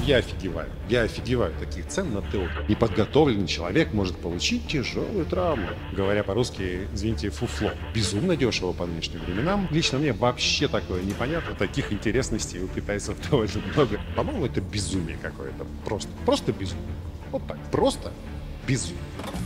Я офигеваю таких цен на ТО. Неподготовленный человек может получить тяжелую травму. Говоря по-русски, извините, фуфло. Безумно дешево по нынешним временам. Лично мне вообще такое непонятно. Таких интересностей у китайцев довольно много. По-моему, это безумие какое-то. Просто безумие. Вот так. Просто безумие.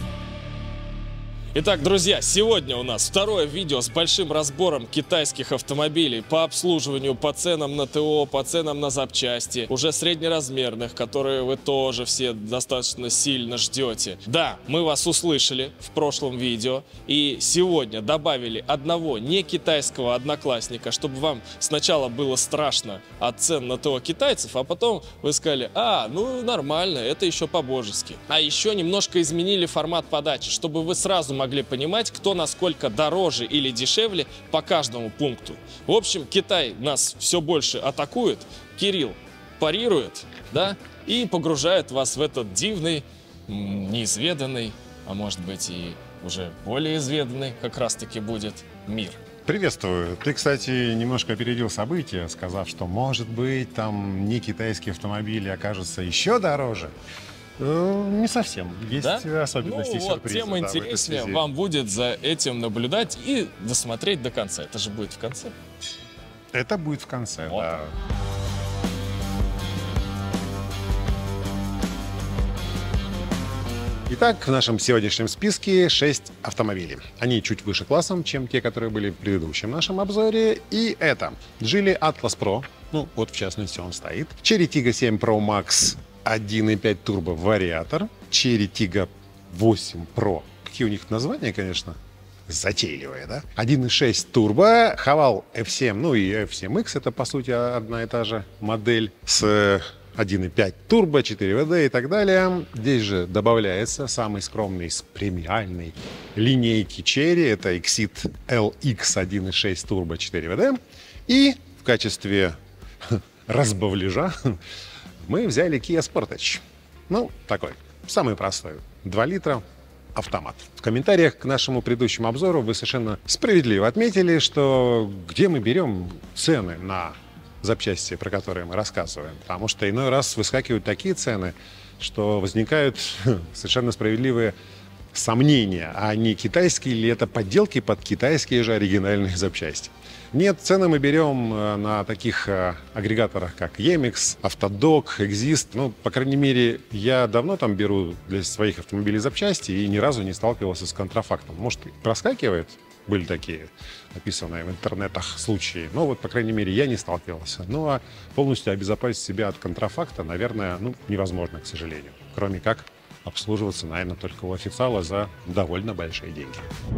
Итак, друзья, сегодня у нас второе видео с большим разбором китайских автомобилей по обслуживанию, по ценам на ТО, по ценам на запчасти, уже среднеразмерных, которые вы тоже все достаточно сильно ждете. Да, мы вас услышали в прошлом видео и сегодня добавили одного не китайского одноклассника, чтобы вам сначала было страшно от цен на ТО китайцев, а потом вы сказали: ну нормально, это еще по-божески. А еще немножко изменили формат подачи, чтобы вы сразу могли понимать, кто насколько дороже или дешевле по каждому пункту. В общем, Китай нас все больше атакует, Кирилл парирует, да, и погружает вас в этот дивный, неизведанный, а может быть и уже более изведанный как раз-таки будет мир. Приветствую. Ты, кстати, немножко опередил события, сказав, что, может быть, там не китайские автомобили окажутся еще дороже. Не совсем. Есть особенности и сюрпризы. Тем интереснее вам будет за этим наблюдать и досмотреть до конца. Это же будет в конце. Это будет в конце, вот. Да. Итак, в нашем сегодняшнем списке 6 автомобилей. Они чуть выше классом, чем те, которые были в предыдущем нашем обзоре. И это Geely Atlas Pro. Ну, вот в частности он стоит. Chery Tiggo 7 Pro Max 1.5 турбо вариатор, Chery Tiggo 8 Pro. Какие у них названия, конечно, затейливые, да? 1.6 турбо, Haval F7, ну и F7X, это по сути одна и та же модель с 1.5 турбо, 4 ВД и так далее. Здесь же добавляется самый скромный из премиальной линейки Chery, это Exit LX 1.6 турбо, 4 ВД. И в качестве разбавляжа мы взяли Kia Sportage. Ну, такой, самый простой. 2 литра, автомат. В комментариях к нашему предыдущему обзору вы совершенно справедливо отметили, что где мы берем цены на запчасти, про которые мы рассказываем. Потому что иной раз выскакивают такие цены, что возникают совершенно справедливые сомнения, а не китайские ли это подделки под китайские же оригинальные запчасти. Нет, цены мы берем на таких агрегаторах, как Емикс, Автодок, Exist. Ну, по крайней мере, я давно там беру для своих автомобилей запчасти и ни разу не сталкивался с контрафактом. Может, проскакивает? Были такие описанные в интернетах случаи. Но вот, по крайней мере, я не сталкивался. Ну, а полностью обезопасить себя от контрафакта, наверное, невозможно, к сожалению. Кроме как обслуживаться, наверное, только у официала за довольно большие деньги.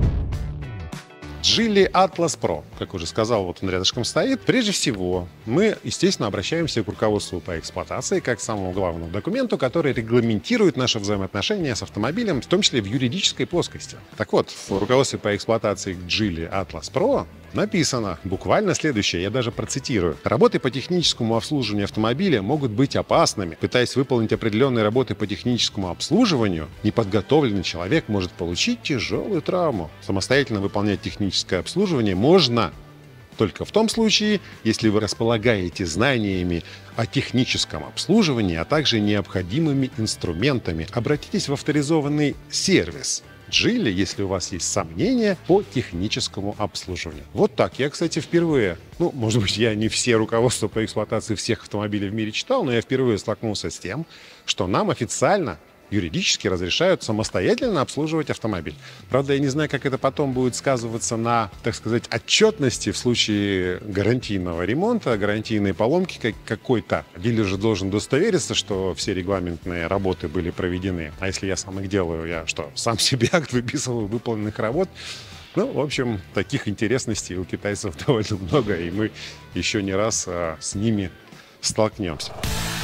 Geely Atlas Pro, как уже сказал, вот он рядышком стоит. Прежде всего, мы, естественно, обращаемся к руководству по эксплуатации как к самому главному документу, который регламентирует наши взаимоотношения с автомобилем, в том числе в юридической плоскости. Так вот, в руководстве по эксплуатации Geely Atlas Pro написано буквально следующее, я даже процитирую. Работы по техническому обслуживанию автомобиля могут быть опасными. Пытаясь выполнить определенные работы по техническому обслуживанию, неподготовленный человек может получить тяжелую травму. Самостоятельно выполнять техническое обслуживание можно только в том случае, если вы располагаете знаниями о техническом обслуживании, а также необходимыми инструментами. Обратитесь в авторизованный сервис Geely, если у вас есть сомнения по техническому обслуживанию. Вот так. Я, кстати, впервые, может быть, я не все руководства по эксплуатации всех автомобилей в мире читал, но я впервые столкнулся с тем, что нам официально юридически разрешают самостоятельно обслуживать автомобиль. Правда, я не знаю, как это потом будет сказываться на, так сказать, отчетности в случае гарантийного ремонта, гарантийной поломки какой-то. Дилер же должен удостовериться, что все регламентные работы были проведены. А если я сам их делаю, я что, сам себе акт выписываю выполненных работ? В общем, таких интересностей у китайцев довольно много, и мы еще не раз с ними столкнемся.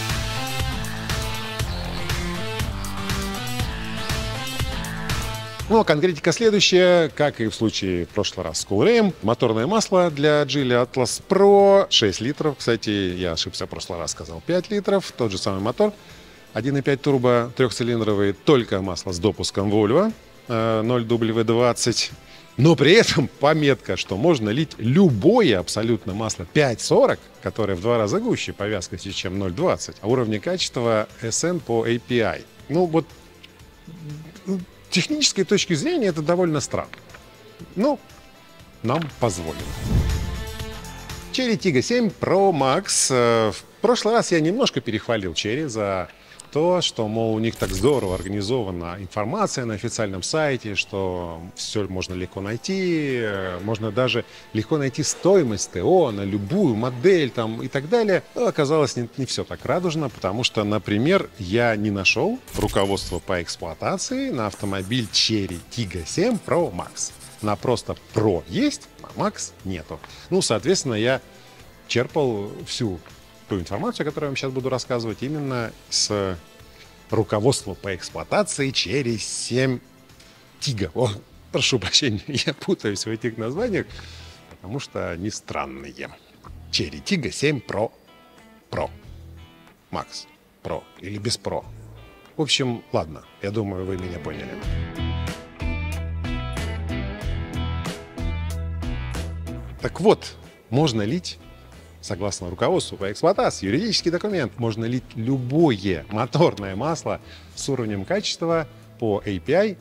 Ну, а конкретика следующая, как и в случае в прошлый раз с Coolray. Моторное масло для Geely Atlas Pro 6 литров. Кстати, я ошибся, в прошлый раз сказал 5 литров. Тот же самый мотор. 1.5 турбо, трехцилиндровый, только масло с допуском Volvo 0W20. Но при этом пометка, что можно лить любое абсолютно масло 5,40, которое в 2 раза гуще по вязкости, чем 0,20, а уровня качества SN по API. Ну вот, с технической точки зрения это довольно странно. Ну, нам позволено. Cherry Tiggo 7 Pro Max. В прошлый раз я немножко перехвалил Cherry за то, что, мол, у них так здорово организована информация на официальном сайте, что все можно легко найти, можно даже легко найти стоимость ТО на любую модель там и так далее. Но оказалось не все так радужно, потому что, например, я не нашел руководство по эксплуатации на автомобиль Cherry Tiggo 7 Pro Max. На просто Pro есть, а Max нету. Ну, соответственно, я черпал всю ту информацию, которую я вам сейчас буду рассказывать, именно с руководства по эксплуатации Cherry 7 Tiggo. О, прошу прощения, я путаюсь в этих названиях, потому что они странные. Cherry Tiggo 7 Pro Max Pro или без Pro. В общем, ладно, я думаю, вы меня поняли. Так вот, можно лить, согласно руководству по эксплуатации, юридический документ, можно лить любое моторное масло с уровнем качества по API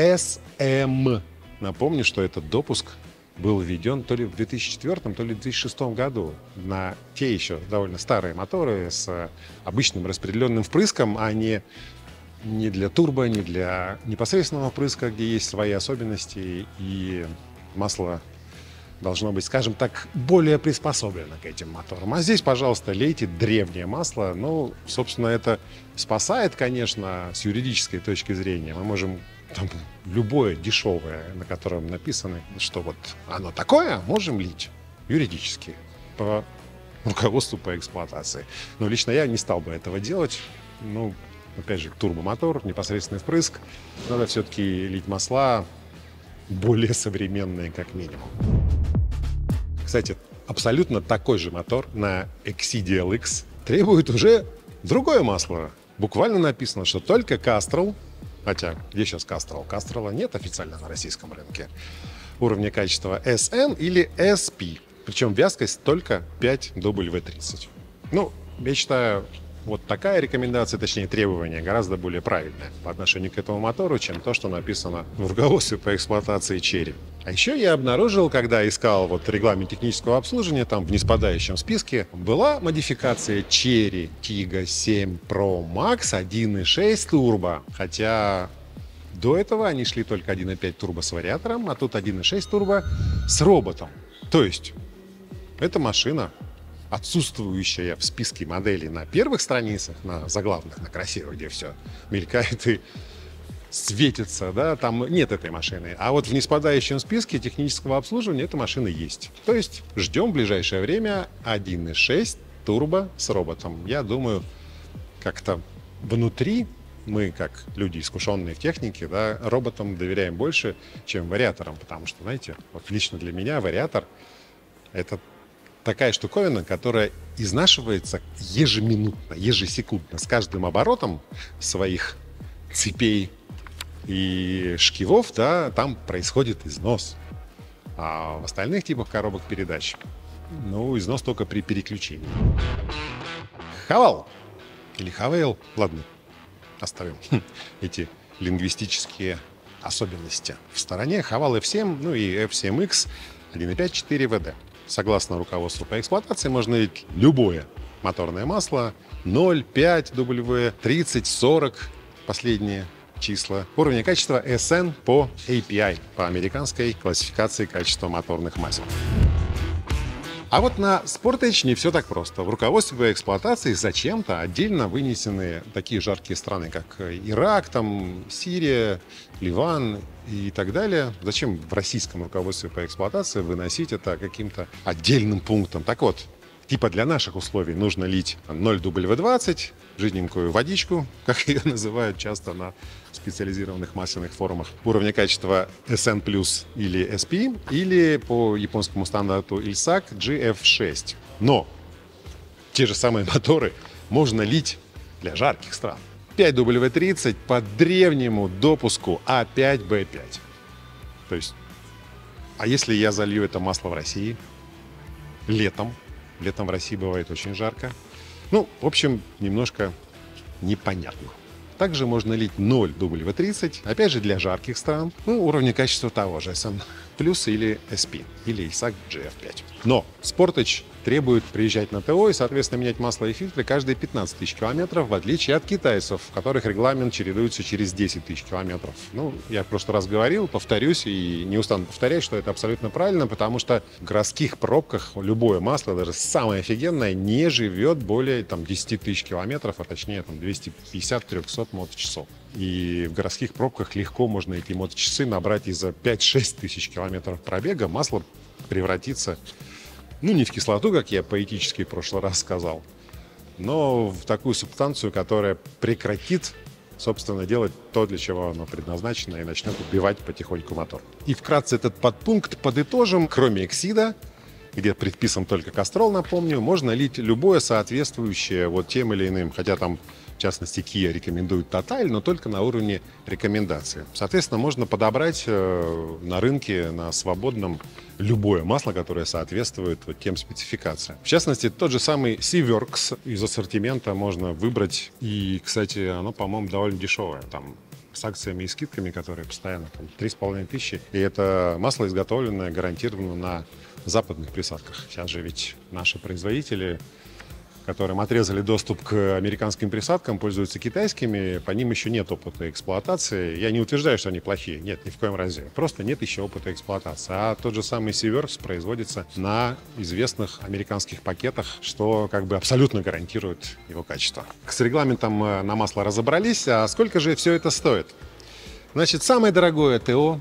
SM. Напомню, что этот допуск был введен то ли в 2004, то ли в 2006 году на те еще довольно старые моторы с обычным распределенным впрыском, а не для турбо, не для непосредственного впрыска, где есть свои особенности, и масло должно быть, скажем так, более приспособлено к этим моторам. А здесь, пожалуйста, лейте древнее масло. Ну, собственно, это спасает, конечно, с юридической точки зрения. Мы можем там любое дешевое, на котором написано, что вот оно такое, можем лить юридически по руководству по эксплуатации. Но лично я не стал бы этого делать. Ну, опять же, турбомотор, непосредственный впрыск. Надо все-таки лить масла более современные, как минимум. Кстати, абсолютно такой же мотор на Exceed LX требует уже другое масло. Буквально написано, что только Castrol, хотя где сейчас Castrol? Castrol нет официально на российском рынке. Уровня качества SN или SP. Причем вязкость только 5W30. Ну, я считаю, вот такая рекомендация, точнее требование, гораздо более правильное по отношению к этому мотору, чем то, что написано в руководстве по эксплуатации Cherry. А еще я обнаружил, когда искал вот регламент технического обслуживания, там в ниспадающем списке была модификация Cherry Tiggo 7 Pro Max 1.6 турбо. Хотя до этого они шли только 1.5 турбо с вариатором, а тут 1.6 турбо с роботом. То есть эта машина, отсутствующая в списке моделей на первых страницах, на заглавных, на красивых, где все мелькает и светится, да, там нет этой машины. А вот в ниспадающем списке технического обслуживания эта машина есть. То есть ждем в ближайшее время 1.6 турбо с роботом. Я думаю, как-то внутри мы, как люди, искушенные в технике, да, роботам доверяем больше, чем вариаторам. Потому что, знаете, вот лично для меня вариатор — это такая штуковина, которая изнашивается ежеминутно, ежесекундно. С каждым оборотом своих цепей и шкивов, да, там происходит износ. А в остальных типах коробок передач, ну, износ только при переключении. Хавал или Хавейл, ладно, оставим эти лингвистические особенности в стороне. Хавал F7, ну и F7X 1.5-4 ВД. Согласно руководству по эксплуатации, можно лить любое моторное масло 0,5 W, 30, 40, последние числа. Уровня качества SN по API, по американской классификации качества моторных масел. А вот на Sportage не все так просто. В руководстве по эксплуатации зачем-то отдельно вынесены такие жаркие страны, как Ирак, там, Сирия, Ливан и так далее. Зачем в российском руководстве по эксплуатации выносить это каким-то отдельным пунктом? Так вот, типа для наших условий нужно лить 0W20, жиденькую водичку, как ее называют часто на специализированных масляных форумах, уровня качества SN+, или SP, или по японскому стандарту ILSAC GF6. Но те же самые моторы можно лить для жарких стран. 5W30 по древнему допуску А5Б5. То есть А если я залью это масло в России? Летом. Летом в России бывает очень жарко. Ну, в общем, немножко непонятно. Также можно лить 0 W30, опять же для жарких стран, ну, уровня качества того же SN Plus или SP, или ISAC GF5. Но Sportage требует приезжать на ТО и, соответственно, менять масло и фильтры каждые 15 тысяч километров, в отличие от китайцев, в которых регламент чередуется через 10 тысяч километров. Ну, я в прошлый раз говорил, повторюсь и не устану повторять, что это абсолютно правильно, потому что в городских пробках любое масло, даже самое офигенное, не живет более там 10 тысяч километров, а точнее там 250-300 моточасов. И в городских пробках легко можно эти моточасы набрать, и за 5-6 тысяч километров пробега масло превратится, ну, не в кислоту, как я поэтически в прошлый раз сказал, но в такую субстанцию, которая прекратит, собственно, делать то, для чего оно предназначено, и начнет убивать потихоньку мотор. И вкратце этот подпункт подытожим. Кроме Эксида, где предписан только кастрол, напомню, можно лить любое соответствующее вот тем или иным, хотя там, в частности, Kia рекомендует Total, но только на уровне рекомендации. Соответственно, можно подобрать на рынке, на свободном, любое масло, которое соответствует вот тем спецификациям. В частности, тот же самый Seaworks из ассортимента можно выбрать. И, кстати, оно, по-моему, довольно дешевое. Там с акциями и скидками, которые постоянно там 3500. И это масло изготовленное гарантированно на западных присадках. Сейчас же ведь наши производители, которым отрезали доступ к американским присадкам, пользуются китайскими, по ним еще нет опыта эксплуатации. Я не утверждаю, что они плохие, нет, ни в коем разе. Просто нет еще опыта эксплуатации. А тот же самый Seaworks производится на известных американских пакетах, что как бы абсолютно гарантирует его качество. С регламентом на масло разобрались, а сколько же все это стоит? Значит, самое дорогое ТО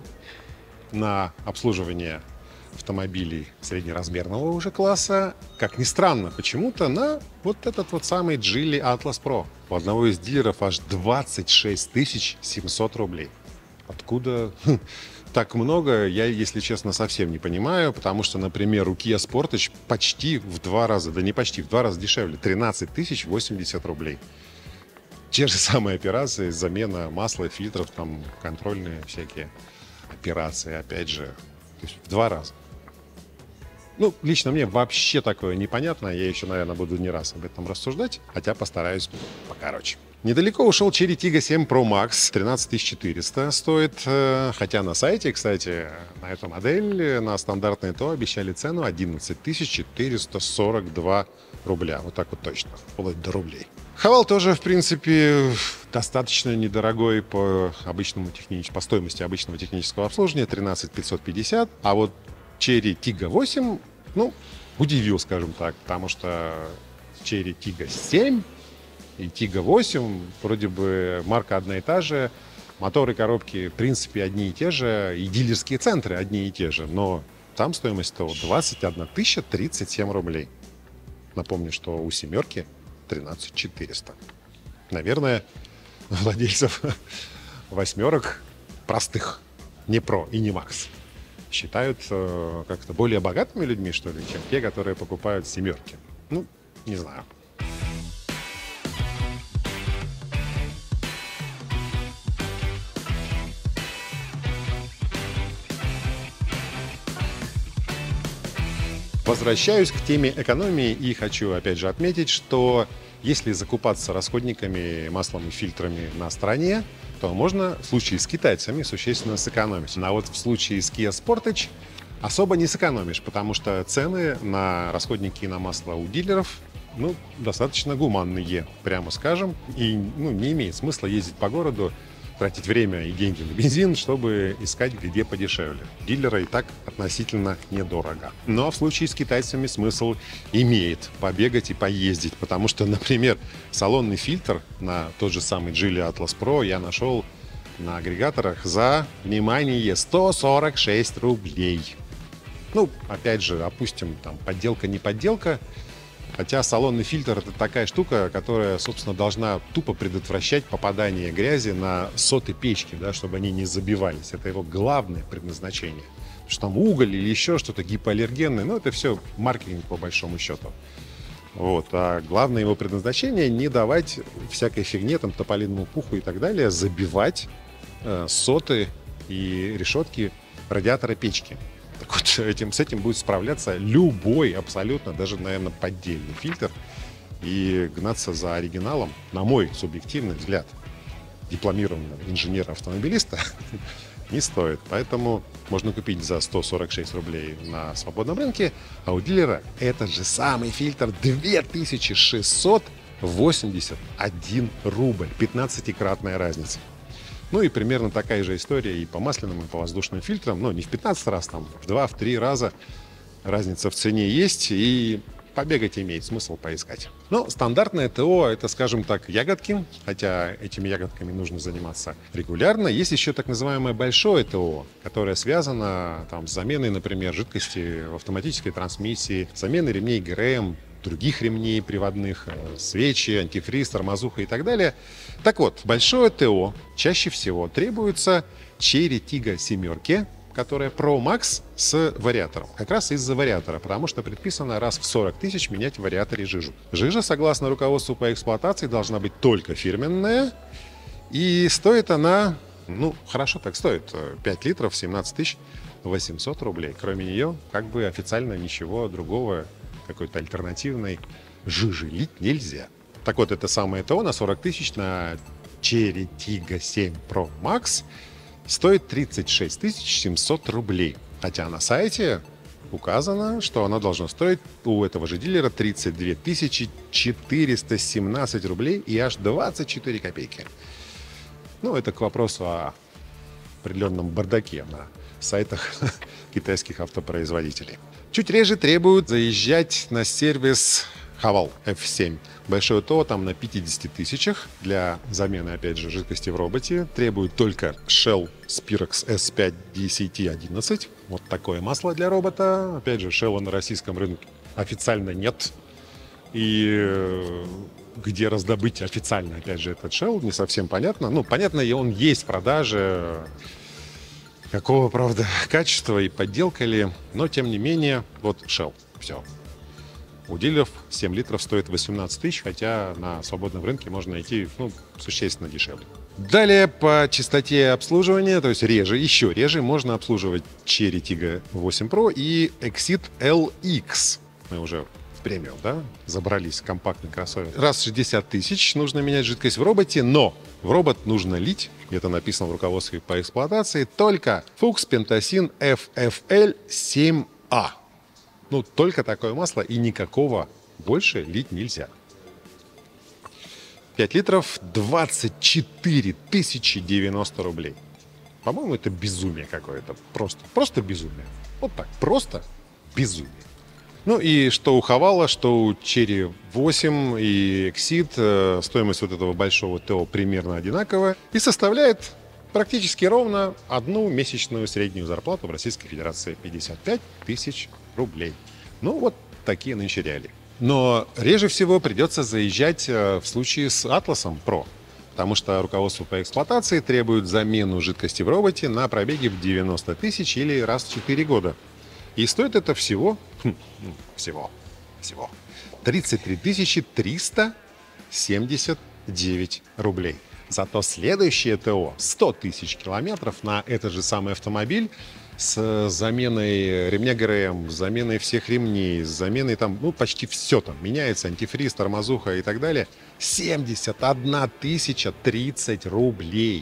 на обслуживание автомобилей среднеразмерного уже класса, как ни странно, почему-то на вот этот вот самый Geely Atlas Pro. У одного из дилеров аж 26 700 рублей. Откуда так много, я, если честно, совсем не понимаю, потому что, например, у Kia Sportage почти в 2 раза, да не почти, в 2 раза дешевле, 13 080 рублей. Те же самые операции, замена масла, фильтров, там контрольные всякие операции, опять же, то есть в 2 раза. Ну, лично мне вообще такое непонятно. Я еще, наверное, буду не раз об этом рассуждать, хотя постараюсь покороче. Недалеко ушел Chery Tiggo 7 Pro Max, 13 400 стоит. Хотя на сайте, кстати, на эту модель, на стандартное ТО обещали цену 11 442 рубля. Вот так вот точно, вплоть до рублей. Хавал тоже, в принципе, достаточно недорогой по стоимости обычного технического обслуживания, 13 550. А вот Chery Tiggo 8, ну, удивил, скажем так, потому что Chery Tiggo 7 и Tiggo 8 вроде бы марка одна и та же, моторы, коробки, в принципе, одни и те же, и дилерские центры одни и те же, но там стоимость ТО 21 037 рублей. Напомню, что у семерки 13 400. Наверное, владельцев восьмерок простых, не Pro и не Max, считают как-то более богатыми людьми, что ли, чем те, которые покупают семерки. Ну, не знаю. Возвращаюсь к теме экономии и хочу опять же отметить, что если закупаться расходниками, маслом и фильтрами на стороне, то можно в случае с китайцами существенно сэкономить. А вот в случае с Kia Sportage особо не сэкономишь, потому что цены на расходники и на масло у дилеров, ну, достаточно гуманные, прямо скажем. И не имеет смысла ездить по городу, тратить время и деньги на бензин, чтобы искать где подешевле. Дилера и так относительно недорого. Но в случае с китайцами смысл имеет побегать и поездить, потому что, например, салонный фильтр на тот же самый Geely Atlas Pro я нашел на агрегаторах за, внимание, 146 рублей. Ну, опять же, опустим, там, подделка, не подделка. Хотя салонный фильтр — это такая штука, которая, собственно, должна тупо предотвращать попадание грязи на соты печки, да, чтобы они не забивались. Это его главное предназначение. Потому что там уголь или еще что-то гипоаллергенное, ну, это все маркетинг по большому счету. Вот. А главное его предназначение — не давать всякой фигне, там, тополинному пуху и так далее, забивать соты и решетки радиатора печки. Так вот, с этим будет справляться любой, абсолютно, даже, наверное, поддельный фильтр. И гнаться за оригиналом, на мой субъективный взгляд, дипломированного инженера-автомобилиста не стоит. Поэтому можно купить за 146 рублей на свободном рынке, а у дилера этот же самый фильтр 2681 рубль. 15-кратная разница. Ну и примерно такая же история и по масляным, и по воздушным фильтрам. Ну, не в 15 раз, там, в 2-3 раза разница в цене есть, и побегать имеет смысл поискать. Но стандартное ТО — это, скажем так, ягодки, хотя этими ягодками нужно заниматься регулярно. Есть еще так называемое большое ТО, которое связано там, с заменой, например, жидкости в автоматической трансмиссии, заменой ремней ГРМ, других ремней приводных, свечи, антифриз, тормозуха и так далее. Так вот, большое ТО чаще всего требуется Cherry Tiggo 7, которая Pro Max с вариатором. Как раз из-за вариатора, потому что предписано раз в 40 тысяч менять в вариаторе жижу. Жижа, согласно руководству по эксплуатации, должна быть только фирменная. И стоит она, ну, хорошо так стоит, 5 литров, 17 800 рублей. Кроме нее, как бы официально ничего другого, какой-то альтернативной жижи лить нельзя. Так вот, это самое ТО на 40 тысяч на Cherry Tiggo 7 Pro Max стоит 36 700 рублей. Хотя на сайте указано, что оно должно стоить у этого же дилера 32 417 рублей и аж 24 копейки. Ну, это к вопросу о определенном бардаке на сайтах китайских автопроизводителей. Чуть реже требуют заезжать на сервис Haval F7. Большое ТО там на 50 тысячах. Для замены, опять же, жидкости в роботе требует только Shell Spirox S5 DCT11. Вот такое масло для робота. Опять же, Shell на российском рынке официально нет. И где раздобыть официально, опять же, этот Shell, не совсем понятно. Ну, понятно, и он есть в продаже. Какого, правда, качества и подделка ли. Но, тем не менее, вот Shell. Все. У дилеров 7 литров стоит 18 тысяч, хотя на свободном рынке можно найти, ну, существенно дешевле. Далее по частоте обслуживания, то есть реже, еще реже, можно обслуживать Cherry Tiggo 8 Pro и Exit LX. Мы уже в премиум, да, забрались, компактный кроссовер. Раз в 60 тысяч нужно менять жидкость в роботе, но в робот нужно лить, это написано в руководстве по эксплуатации, только Fuchs Pentasyn FFL 7A. Ну, только такое масло и никакого больше лить нельзя. 5 литров 24 090 рублей. По-моему, это безумие какое-то. Просто безумие. Вот так, просто безумие. Ну и что у Haval, что у Cherry 8 и Exit, стоимость вот этого большого ТО примерно одинаковая и составляет практически ровно одну месячную среднюю зарплату в Российской Федерации — 55 тысяч рублей. Ну, вот такие нынче реалии. Но реже всего придется заезжать в случае с Atlas Pro, потому что руководство по эксплуатации требует замену жидкости в роботе на пробеге в 90 тысяч или раз в 4 года. И стоит это всего 33 379 рублей. Зато следующее ТО 100 тысяч километров на этот же самый автомобиль с заменой ремня ГРМ, с заменой всех ремней, с заменой там, ну, почти все там меняется, антифриз, тормозуха и так далее. 71 030 рублей.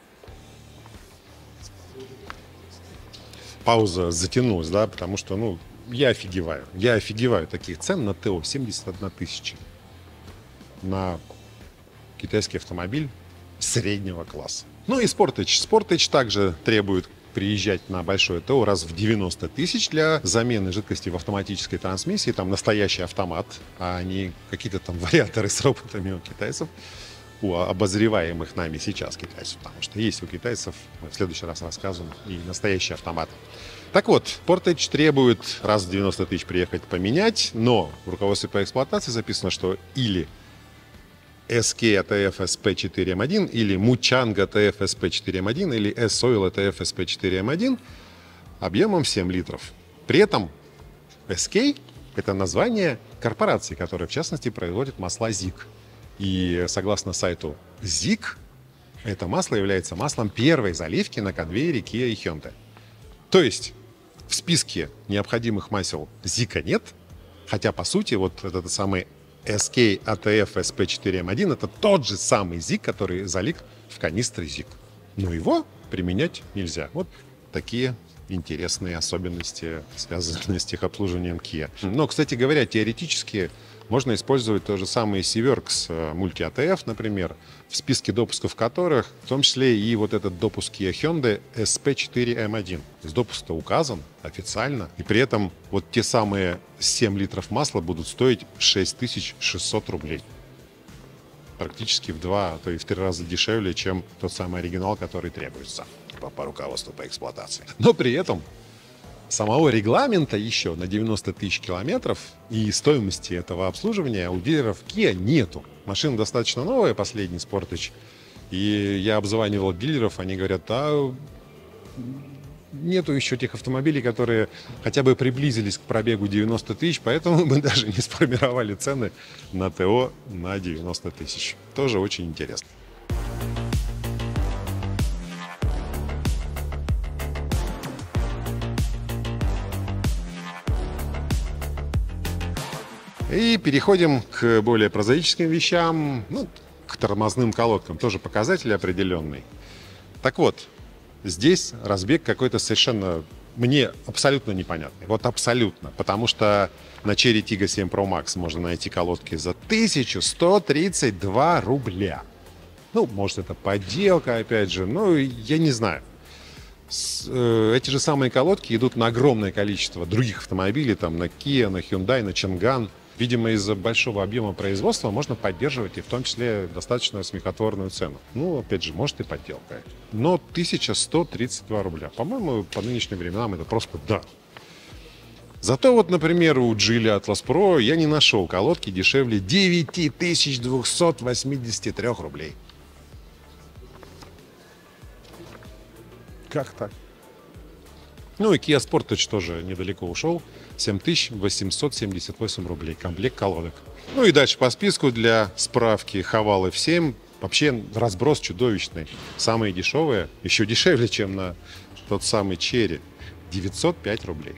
Пауза затянулась, да, потому что, ну, я офигеваю таких цен на ТО. 71 тысяча на китайский автомобиль среднего класса. Ну и Sportage также требует приезжать на большое ТО раз в 90 тысяч для замены жидкости в автоматической трансмиссии. Там настоящий автомат, а не какие-то там вариаторы с роботами у китайцев, у обозреваемых нами сейчас китайцев. Потому что есть у китайцев, мы в следующий раз расскажем, и настоящие автоматы. Так вот, Sportage требует раз в 90 тысяч приехать поменять, но в руководстве по эксплуатации записано, что или SK ATF SP4M1 или Muchang ATF SP4M1 или S-Oil ATF SP4M1 объемом 7 литров. При этом SK — это название корпорации, которая, в частности, производит масла ZIG. И согласно сайту ZIG, это масло является маслом первой заливки на конвейере Kia и Hyundai. То есть В списке необходимых масел Zika нет, хотя, по сути, вот этот самый SK ATF SP4M1 это тот же самый ZIG, который залит в канистре ZIG. Но его применять нельзя. Вот такие интересные особенности, связанные с техобслуживанием Kia. Но, кстати говоря, теоретически можно использовать то же самое Seaworks Multi ATF, например, в списке допусков которых, в том числе и вот этот допуск Kia Hyundai SP4M1. То есть допуск-то указан официально, и при этом вот те самые 7 литров масла будут стоить 6600 рублей. Практически в 2, а то и в 3 раза дешевле, чем тот самый оригинал, который требуется по руководству по эксплуатации. Но при этом самого регламента еще на 90 тысяч километров и стоимости этого обслуживания у дилеров Kia нету. Машина достаточно новая, последний Sportage. И я обзванивал дилеров, они говорят, нету еще тех автомобилей, которые хотя бы приблизились к пробегу 90 тысяч, поэтому мы даже не сформировали цены на ТО на 90 тысяч. Тоже очень интересно. И переходим к более прозаическим вещам, к тормозным колодкам. Тоже показатель определенный. Так вот, здесь разбег какой-то совершенно мне абсолютно непонятный. Вот абсолютно. Потому что на Cherry Tiggo 7 Pro Max можно найти колодки за 1132 рубля. Может, это подделка, опять же. Я не знаю. Эти же самые колодки идут на огромное количество других автомобилей. Там на Kia, на Hyundai, на Chang'an. Видимо, из-за большого объема производства можно поддерживать и в том числе достаточно смехотворную цену. Опять же, может и подделка. Но 1132 рубля. По-моему, по нынешним временам это просто да. Зато вот, например, у Geely Atlas Pro я не нашел колодки дешевле 9283 рублей. Как так? И Kia Sportage тоже недалеко ушел. 7878 рублей. Комплект колодок. И дальше по списку для справки Haval F7. Вообще разброс чудовищный. Самые дешевые, еще дешевле, чем на тот самый Cherry. 905 рублей.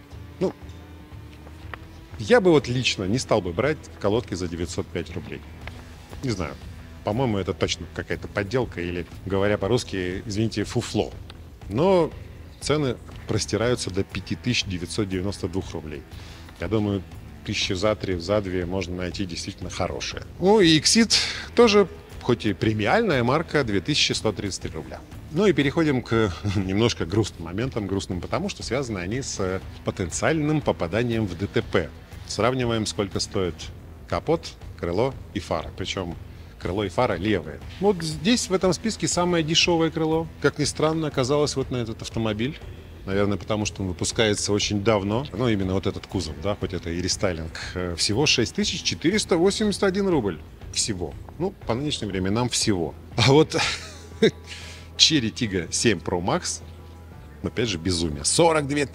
Я бы лично не стал бы брать колодки за 905 рублей. Не знаю. По-моему, это точно какая-то подделка или, говоря по-русски, извините, фуфло. Но цены простираются до 5992 рублей. Я думаю, 1000 за 3, за 2 можно найти действительно хорошие. И Exit тоже, хоть и премиальная марка, 2133 рубля. И переходим к немножко грустным моментам. Грустным потому, что связаны они с потенциальным попаданием в ДТП. Сравниваем, сколько стоит капот, крыло и фара. Причем крыло и фара левые. Здесь, в этом списке, самое дешевое крыло, как ни странно, оказалось на этот автомобиль. Наверное, потому что он выпускается очень давно. Именно вот этот кузов, да, хоть это и рестайлинг. Всего 6481 рубль. Всего. По нынешним временам всего. А вот Cherry Tiggo 7 Pro Max, опять же, безумие. 42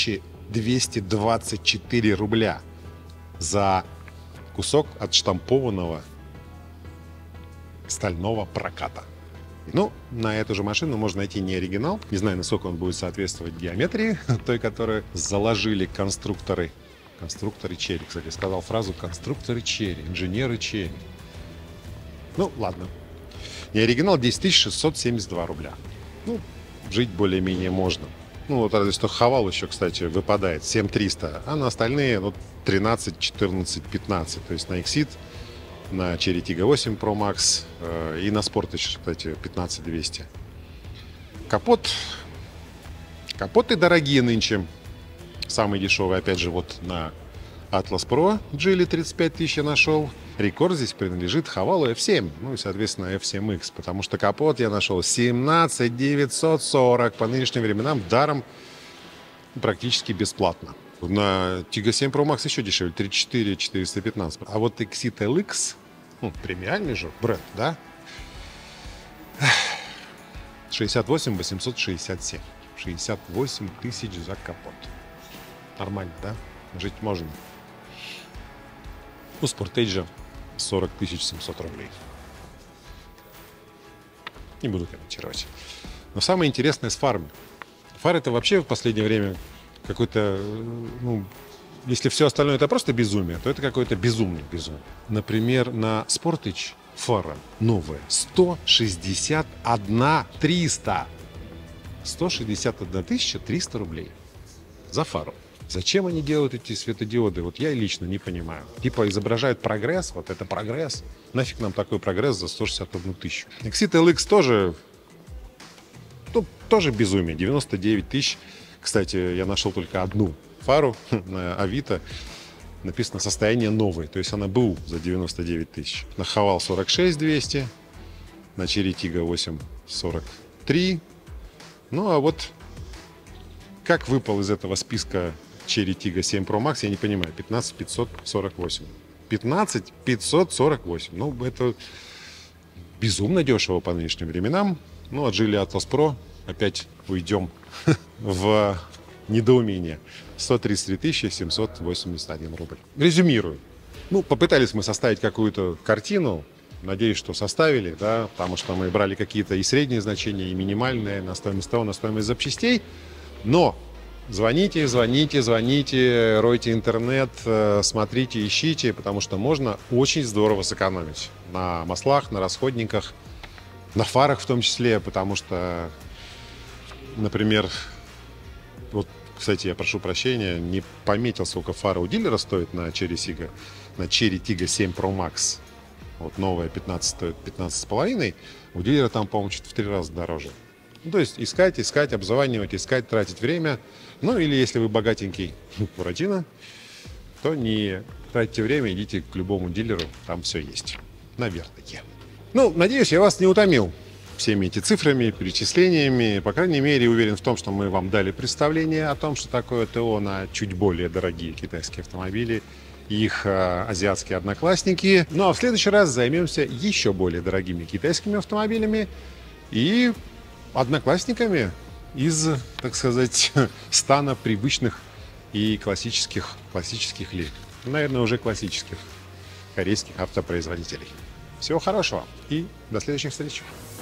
224 рубля за кусок отштампованного стального проката. На эту же машину можно найти не оригинал. Не знаю, насколько он будет соответствовать геометрии той, которую заложили конструкторы. Конструкторы Cherry. Кстати, сказал фразу «конструкторы Cherry», «инженеры Cherry». Ладно. Не оригинал 10 672 рубля. Жить более-менее можно. Разве что Haval еще, кстати, выпадает. 7300. А на остальные 13, 14, 15. То есть на Exit, на Cherry Tiggo 8 Pro Max и на Sportage, кстати, 15200. Капоты дорогие нынче. Самый дешевый, опять же, на Atlas Pro Geely 35 тысяч я нашел. Рекорд здесь принадлежит Haval F7, и, соответственно, F7X, потому что капот я нашел 17 940 по нынешним временам даром, практически бесплатно. На Tiggo 7 Pro Max еще дешевле, 34 415. А вот Exit LX, премиальный же бренд, да? 68 867. 68 тысяч за капот. Нормально, да? Жить можно. У Sportage 40 700 рублей. Не буду комментировать. Но самое интересное с фарами. Фары это вообще в последнее время какой-то, ну, если все остальное это просто безумие, то это какое-то безумное безумие. Например, на Sportage фара новая 161 300. 161 300 рублей за фару. Зачем они делают эти светодиоды? Вот я лично не понимаю. Типа изображают прогресс, вот это прогресс. Нафиг нам такой прогресс за 161 тысячу. Exit LX тоже, ну, тоже безумие. 99 тысяч. Кстати, я нашел только одну фару на Авито. Написано состояние новое. То есть она БУ за 99 тысяч. На Haval 46 200. На Cherry Tiggo 8 43. Ну а вот как выпал из этого списка Cherry Tiggo 7 Pro Max, я не понимаю. 15 548. 15 548. Ну, это безумно дешево по нынешним временам. Ну, от Geely Atlas Pro опять уйдем в недоумение. 133 781 рубль. Резюмирую. Ну, попытались мы составить какую-то картину. Надеюсь, что составили, да, потому что мы брали какие-то и средние значения, и минимальные на стоимость того, на стоимость запчастей. Но звоните, ройте интернет, смотрите, ищите, потому что можно очень здорово сэкономить на маслах, на расходниках, на фарах в том числе, потому что, например, вот, кстати, я прошу прощения, не пометил, сколько фара у дилера стоит на Cherry Tiggo 7 Pro Max. Вот новая 15 стоит 15,5. У дилера там, по-моему, чуть в 3 раза дороже. Ну, то есть искать, обзванивать, искать, тратить время. Ну, или если вы богатенький Буратино, то не тратите время, идите к любому дилеру, там все есть. Наверное. Ну, надеюсь, я вас не утомил всеми эти цифрами, перечислениями. По крайней мере, уверен в том, что мы вам дали представление о том, что такое ТО на чуть более дорогие китайские автомобили, их азиатские одноклассники. Ну а в следующий раз займемся еще более дорогими китайскими автомобилями и одноклассниками из, так сказать, стана привычных и классических ли, наверное, уже классических корейских автопроизводителей. Всего хорошего и до следующих встреч!